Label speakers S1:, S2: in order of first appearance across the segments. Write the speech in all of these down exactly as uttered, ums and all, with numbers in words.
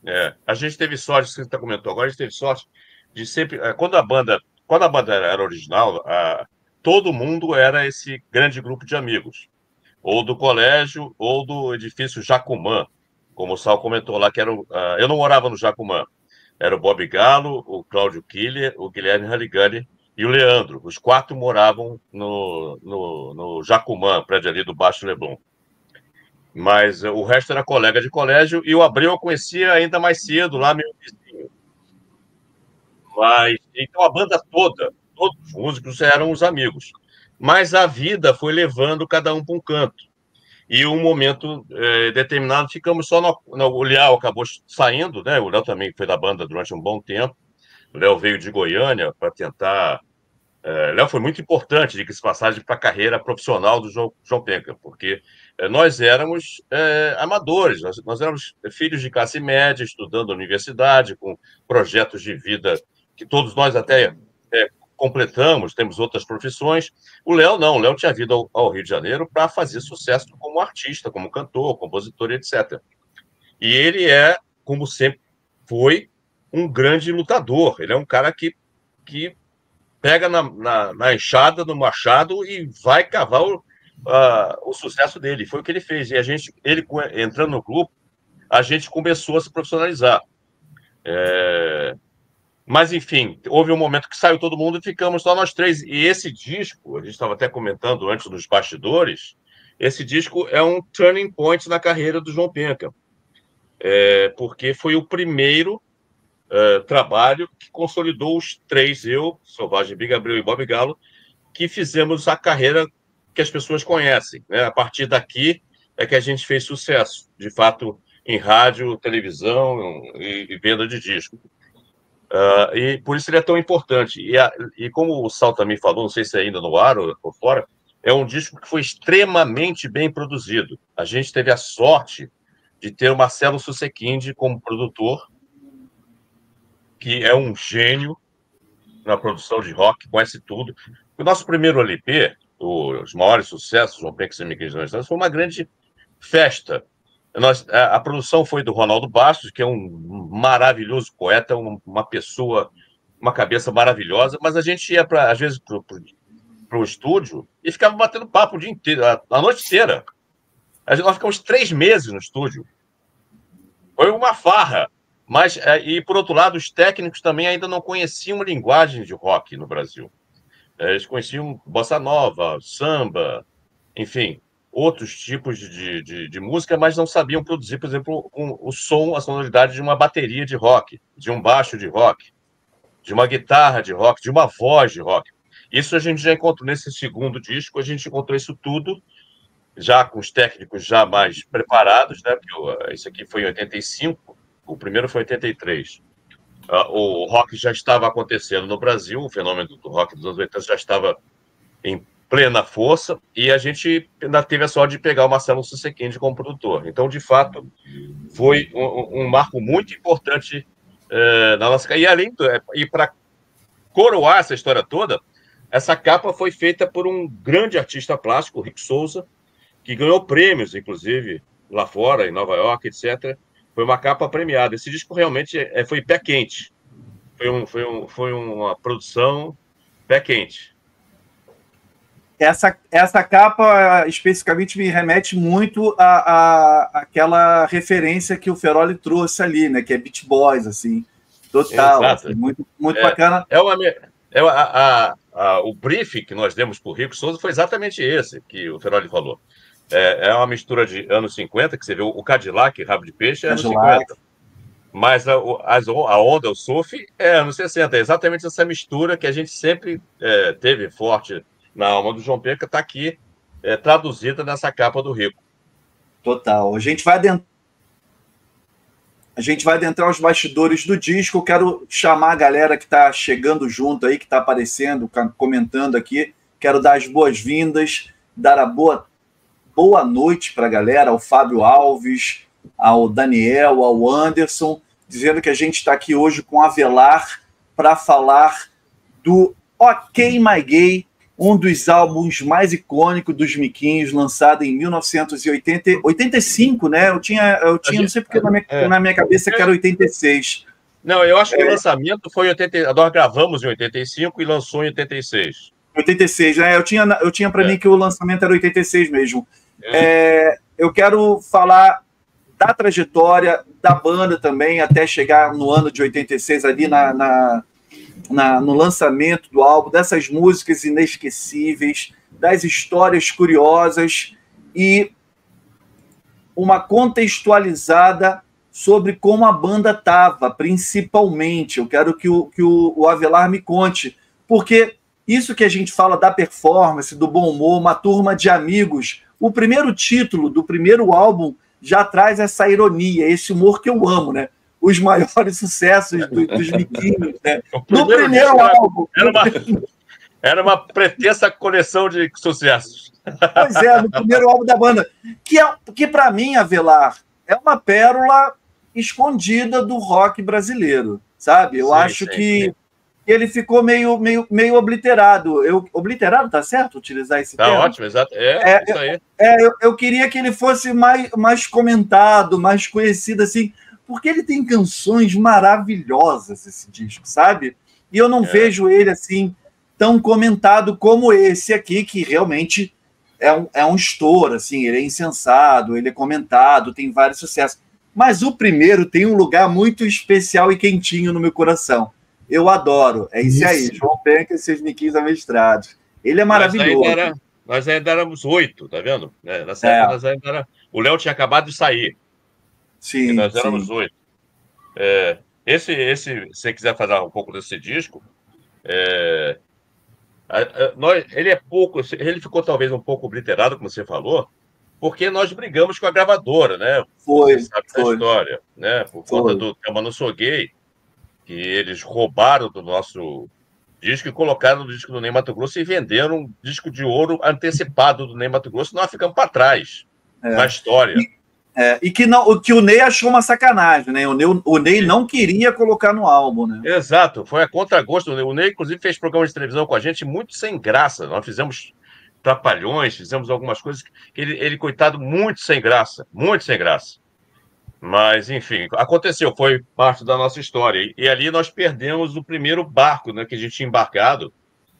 S1: É, a gente teve sorte, você tá comentou agora, a gente teve sorte de sempre. é, Quando a banda, quando a banda era original, a- todo mundo era esse grande grupo de amigos, ou do colégio, ou do edifício Jacumã, como o Sal comentou lá, que era. o- ah, eu não morava no Jacumã, era o Bob Gallo, o Cláudio Killer, o Guilherme Haligani e o Leandro. Os quatro moravam no, no, no Jacumã, prédio ali do Baixo Leblon. Mas eh, o resto era colega de colégio e o Abreu eu conhecia ainda mais cedo, lá meu vizinho. Mas, então a banda toda, todos os músicos eram os amigos. Mas a vida foi levando cada um para um canto. E um momento eh, determinado, ficamos só no, no. O Léo acabou saindo, né? O Léo também foi da banda durante um bom tempo. O Léo veio de Goiânia para tentar. É, Léo foi muito importante, de passagem, para a carreira profissional do João, João Penca, porque é, nós éramos é, amadores, nós, nós éramos filhos de classe média, estudando na universidade, com projetos de vida que todos nós até é, completamos, temos outras profissões. O Léo não, o Léo tinha vindo ao, ao Rio de Janeiro para fazer sucesso como artista, como cantor, compositor, etcétera. E ele é, como sempre foi, um grande lutador. Ele é um cara que, que pega na, na, na enxada, no machado e vai cavar o, a, o sucesso dele. Foi o que ele fez. E a gente, ele entrando no grupo, a gente começou a se profissionalizar. É... Mas, enfim, houve um momento que saiu todo mundo e ficamos só nós três. E esse disco, a gente estava até comentando antes nos bastidores, esse disco é um turning point na carreira do João Penca, é, porque foi o primeiro é, trabalho que consolidou os três, eu, Selvagem, Big Gabriel e Bob Galo, que fizemos a carreira que as pessoas conhecem. Né? A partir daqui é que a gente fez sucesso, de fato, em rádio, televisão e, e venda de disco. Uh, e por isso ele é tão importante. E, a, e como o Sal também falou, não sei se é ainda no ar ou, ou fora, é um disco que foi extremamente bem produzido. A gente teve a sorte de ter o Marcelo Susequinde como produtor, que é um gênio na produção de rock, conhece tudo. O nosso primeiro L P, os maiores sucessos, João Penca e Miquel foi uma grande festa. Nós, a, a, produção foi do Ronaldo Bastos, que é um maravilhoso poeta, um, uma pessoa, uma cabeça maravilhosa, mas a gente ia, pra, às vezes, para o estúdio e ficava batendo papo o dia inteiro, a, a noite inteira. A gente, nós ficamos três meses no estúdio. Foi uma farra. Mas, e por outro lado, os técnicos também ainda não conheciam linguagem de rock no Brasil. Eles conheciam bossa nova, samba, enfim, outros tipos de, de, de música, mas não sabiam produzir, por exemplo, um, o som, a sonoridade de uma bateria de rock, de um baixo de rock, de uma guitarra de rock, de uma voz de rock. Isso a gente já encontrou nesse segundo disco, a gente encontrou isso tudo, já com os técnicos já mais preparados, né? Porque isso aqui foi em oitenta e cinco, o primeiro foi em oitenta e três. Uh, o rock já estava acontecendo no Brasil, o fenômeno do rock dos anos oitenta já estava em plena força, e a gente ainda teve a sorte de pegar o Marcelo Susequinde como produtor. Então, de fato, foi um, um marco muito importante uh, na nossa carreira. E além do, e para coroar essa história toda, essa capa foi feita por um grande artista plástico, Rick Souza, que ganhou prêmios, inclusive, lá fora, em Nova York, etcétera. Foi uma capa premiada. Esse disco realmente é, foi pé quente. Foi, um, foi, um, foi uma produção pé quente.
S2: Essa, essa capa especificamente me remete muito a, a, aquela referência que o Feroli trouxe ali, né? Que é Beach Boys, assim, total. Assim, muito muito
S1: é,
S2: bacana.
S1: É, uma, é a, a, a, o briefing que nós demos para o Rico Souza foi exatamente esse que o Feroli falou. É, é uma mistura de anos cinquenta, que você vê o Cadillac, Rabo de Peixe, é anos cinquenta. Mas a, a, a onda, o surf, é anos sessenta. É exatamente essa mistura que a gente sempre é, teve forte na alma do João Penca, está aqui é, traduzida nessa capa do Rico.
S2: Total. A gente vai adentrar, a gente vai adentrar os bastidores do disco. Eu quero chamar a galera que está chegando junto aí, que está aparecendo, comentando aqui. Quero dar as boas-vindas, dar a boa, boa noite para a galera, ao Fábio Alves, ao Daniel, ao Anderson, dizendo que a gente está aqui hoje com Avelar para falar do Ok My Gay, um dos álbuns mais icônicos dos Miquinhos, lançado em mil novecentos e oitenta e cinco, né? Eu tinha, eu tinha não sei porque na minha,
S1: é.
S2: na minha cabeça que era oitenta e seis.
S1: Não, eu acho que
S2: é.
S1: o lançamento foi em oitenta. Nós gravamos em oitenta e cinco e lançou em oitenta e seis.
S2: oitenta e seis, né? Eu tinha, eu tinha para é. mim que o lançamento era oitenta e seis mesmo. É. É, eu quero falar da trajetória da banda também, até chegar no ano de oitenta e seis, ali na, na, na, no lançamento do álbum, dessas músicas inesquecíveis, das histórias curiosas e uma contextualizada sobre como a banda estava, principalmente. Eu quero que o, que o, o Avelar me conte, porque isso que a gente fala da performance, do bom humor, uma turma de amigos, o primeiro título do primeiro álbum já traz essa ironia, esse humor que eu amo, né? Os maiores sucessos do, dos Miquinhos, né? No primeiro
S1: era,
S2: álbum.
S1: Era uma, era uma pretensa coleção de sucessos.
S2: Pois é, no primeiro álbum da banda. Que, é, que para mim, Avelar, é uma pérola escondida do rock brasileiro, sabe? Eu sim, acho sim, que sim. ele ficou meio, meio, meio obliterado. Eu, obliterado, tá certo utilizar esse
S1: tá
S2: termo?
S1: Tá ótimo, exato. É, é isso aí.
S2: É, eu, eu queria que ele fosse mais, mais comentado, mais conhecido, assim, porque ele tem canções maravilhosas, esse disco, sabe? E eu não é. vejo ele, assim, tão comentado como esse aqui, que realmente é um, é um estouro, assim, ele é insensado, ele é comentado, tem vários sucessos. Mas o primeiro tem um lugar muito especial e quentinho no meu coração. Eu adoro. É esse aí, João Penca e seus Miquinhos Amestrados. Ele é maravilhoso.
S1: Nós ainda, era, nós ainda éramos oito, tá vendo? Nessa época, é. nós ainda era, o Léo tinha acabado de sair.
S2: Sim,
S1: e nós éramos
S2: sim.
S1: oito. É, esse, esse, se você quiser falar um pouco desse disco, é, a, a, nós, ele é pouco, ele ficou talvez um pouco obliterado, como você falou, porque nós brigamos com a gravadora, né?
S2: Foi,
S1: Você sabe
S2: foi.
S1: da história, né? Por
S2: foi.
S1: conta do Tema Não Sou Gay, que eles roubaram do nosso disco e colocaram no disco do Ney Matogrosso e venderam um disco de ouro antecipado do Ney Matogrosso. Nós ficamos para trás é. na história.
S2: E, é, e que, não, que o Ney achou uma sacanagem, né? O Ney, o Ney não queria colocar no álbum, né?
S1: Exato, foi a contragosto. O Ney, inclusive, fez programa de televisão com a gente muito sem graça. Nós fizemos trapalhões, fizemos algumas coisas que ele, ele, coitado, muito sem graça, muito sem graça. Mas, enfim, aconteceu, foi parte da nossa história. E, e ali nós perdemos o primeiro barco, né, que a gente tinha embarcado.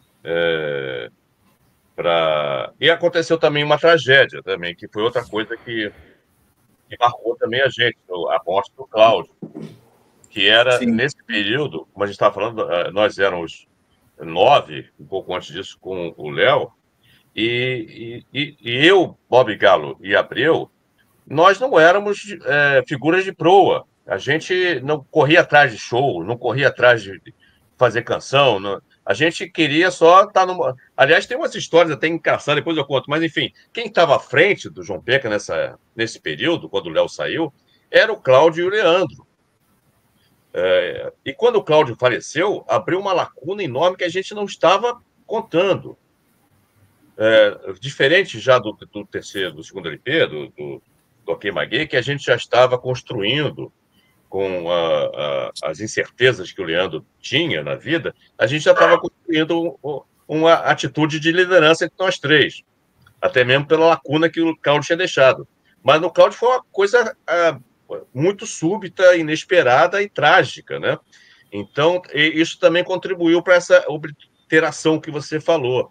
S1: É, pra... E aconteceu também uma tragédia, também, que foi outra coisa que, que marcou também a gente, a morte do Cláudio. Que era, Sim. nesse período, como a gente estava falando, nós éramos nove, um pouco antes disso, com o Léo, e, e, e eu, Bob Galo e Abreu, nós não éramos é, figuras de proa. A gente não corria atrás de show, não corria atrás de fazer canção. Não... A gente queria só estar no... Aliás, tem umas histórias até engraçadas, depois eu conto. Mas, enfim, quem estava à frente do João Penca nessa, nesse período, quando o Léo saiu, era o Cláudio e o Leandro. É... E quando o Cláudio faleceu, abriu uma lacuna enorme que a gente não estava contando. É... Diferente já do, do terceiro, do segundo L P, do... do do Ok Maguei, que a gente já estava construindo com a, a, as incertezas que o Leandro tinha na vida, a gente já estava construindo um, uma atitude de liderança entre nós três, até mesmo pela lacuna que o Cláudio tinha deixado. Mas no Cláudio foi uma coisa a, muito súbita, inesperada e trágica, né? Então, isso também contribuiu para essa obliteração que você falou.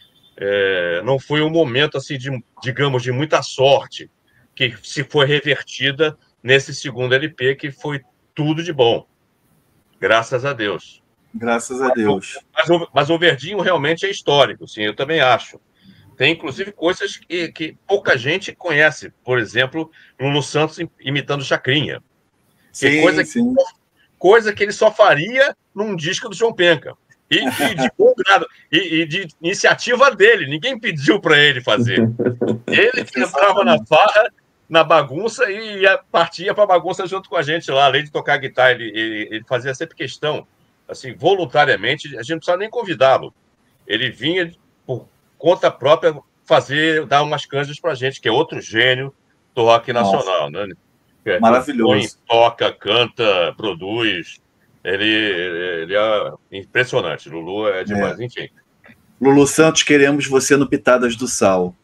S1: É, não foi um momento, assim, de, digamos, de muita sorte, que se foi revertida nesse segundo L P, que foi tudo de bom. Graças a Deus.
S2: Graças a Deus.
S1: Mas, mas, mas o Verdinho realmente é histórico, sim, eu também acho. Tem, inclusive, coisas que, que pouca gente conhece. Por exemplo, Lulu Santos imitando Chacrinha. Que
S2: sim,
S1: coisa,
S2: sim.
S1: Que, coisa que ele só faria num disco do João Penca. E, e de bom grado. E, e de iniciativa dele. Ninguém pediu para ele fazer. Ele que entrava na farra, na bagunça, e ia, partia para a bagunça junto com a gente lá. Além de tocar guitarra, ele, ele, ele fazia sempre questão, assim, voluntariamente, a gente não precisava nem convidá-lo. Ele vinha, por conta própria, fazer, dar umas canjas para a gente, que é outro gênio do rock nacional. Né? É,
S2: maravilhoso.
S1: Põe, toca, canta, produz. Ele, ele é impressionante. Lulu é demais, é. Enfim.
S2: Lulu Santos, queremos você no Pitadas do Sal.